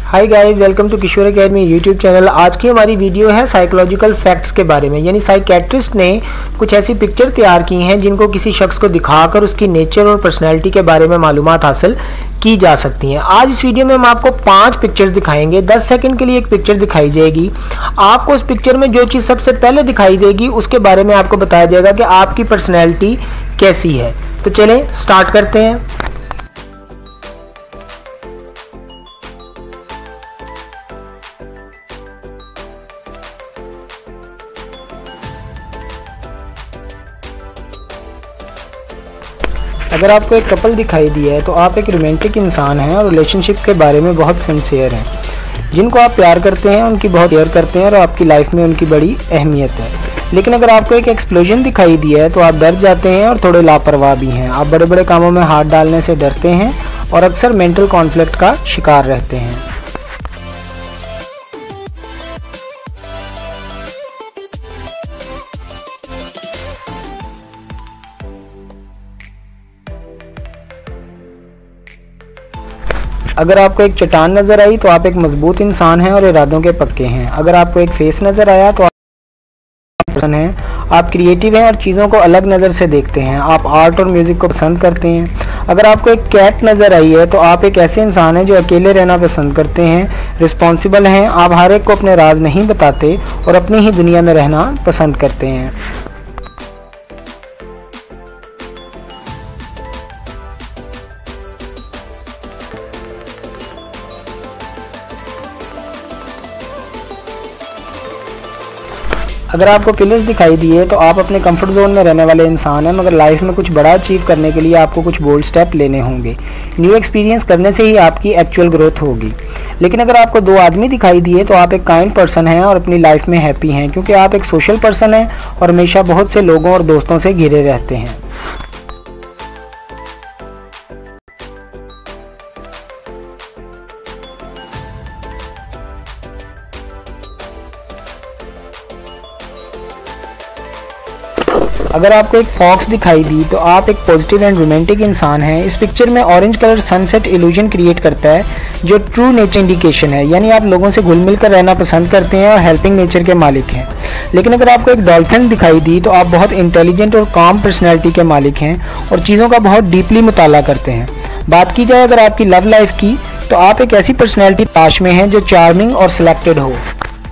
Hi guys, welcome to Kishore academy YouTube channel. आज की हमारी वीडियो है साइकोलॉजिकल फैक्ट्स के बारे में। यानी साइकेट्रिस्ट ने कुछ ऐसी पिक्चर तैयार की हैं जिनको किसी शख्स को दिखाकर उसकी नेचर और पर्सनैलिटी के बारे में मालूमात हासिल की जा सकती हैं। आज इस वीडियो में हम आपको 5 पिक्चर्स दिखाएंगे। 10 सेकंड के लिए एक पिक्चर दिखाई जाएगी। आपको उस पिक्चर में जो चीज़ सबसे पहले दिखाई देगी उसके बारे में आपको बताया जाएगा कि आपकी पर्सनैलिटी कैसी है। तो चलें स्टार्ट करते हैं। अगर आपको एक कपल दिखाई दिया है तो आप एक रोमांटिक इंसान हैं और रिलेशनशिप के बारे में बहुत सिंसियर हैं। जिनको आप प्यार करते हैं उनकी बहुत केयर करते हैं और आपकी लाइफ में उनकी बड़ी अहमियत है। लेकिन अगर आपको एक एक्सप्लोजन दिखाई दिया है तो आप डर जाते हैं और थोड़े लापरवाह भी हैं। आप बड़े बड़े कामों में हाथ डालने से डरते हैं और अक्सर मेंटल कॉन्फ्लिक्ट का शिकार रहते हैं। अगर आपको एक चट्टान नज़र आई तो आप एक मजबूत इंसान हैं और इरादों के पक्के हैं। अगर आपको एक फेस नज़र आया तो आप पर्सन हैं, आप क्रिएटिव हैं और चीज़ों को अलग नज़र से देखते हैं। आप आर्ट और म्यूज़िक को पसंद करते हैं। अगर आपको एक कैट नज़र आई है तो आप एक ऐसे इंसान हैं जो अकेले रहना पसंद करते हैं, रिस्पॉन्सिबल हैं, आप हर एक को अपने राज नहीं बताते और अपनी ही दुनिया में रहना पसंद करते हैं। अगर आपको पिलर्स दिखाई दिए तो आप अपने कंफर्ट जोन में रहने वाले इंसान हैं, मगर लाइफ में कुछ बड़ा अचीव करने के लिए आपको कुछ बोल्ड स्टेप लेने होंगे। न्यू एक्सपीरियंस करने से ही आपकी एक्चुअल ग्रोथ होगी। लेकिन अगर आपको 2 आदमी दिखाई दिए तो आप एक काइंड पर्सन हैं और अपनी लाइफ में हैप्पी हैं, क्योंकि आप एक सोशल पर्सन हैं और हमेशा बहुत से लोगों और दोस्तों से घिरे रहते हैं। अगर आपको एक फॉक्स दिखाई दी तो आप एक पॉजिटिव एंड रोमांटिक इंसान हैं। इस पिक्चर में orange colour sunset illusion create करता है जो ट्रू नेचर इंडिकेशन है। यानी आप लोगों से घुल मिल कर रहना पसंद करते हैं और हेल्पिंग नेचर के मालिक हैं। लेकिन अगर आपको एक डॉल्फिन दिखाई दी तो आप बहुत इंटेलिजेंट और काम पर्सनैलिटी के मालिक हैं और चीज़ों का बहुत डीपली मुताला करते हैं। बात की जाए अगर आपकी लव लाइफ की तो आप एक ऐसी पर्सनैलिटी तलाश में हैं जो चार्मिंग और सिलेक्टेड हो।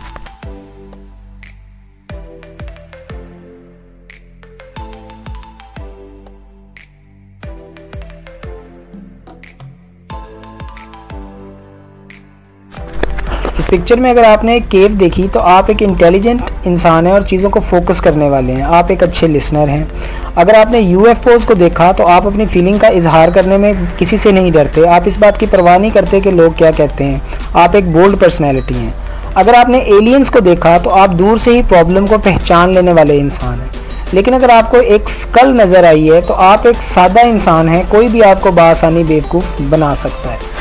इस पिक्चर में अगर आपने एक केव देखी तो आप एक इंटेलिजेंट इंसान हैं और चीज़ों को फोकस करने वाले हैं। आप एक अच्छे लिसनर हैं। अगर आपने यूएफओज को देखा तो आप अपनी फीलिंग का इजहार करने में किसी से नहीं डरते। आप इस बात की परवाह नहीं करते कि लोग क्या कहते हैं। आप एक बोल्ड पर्सनैलिटी हैं। अगर आपने एलियंस को देखा तो आप दूर से ही प्रॉब्लम को पहचान लेने वाले इंसान हैं। लेकिन अगर आपको एक स्कल नज़र आई है तो आप एक सादा इंसान हैं। कोई भी आपको बासानी बेवकूफ़ बना सकता है।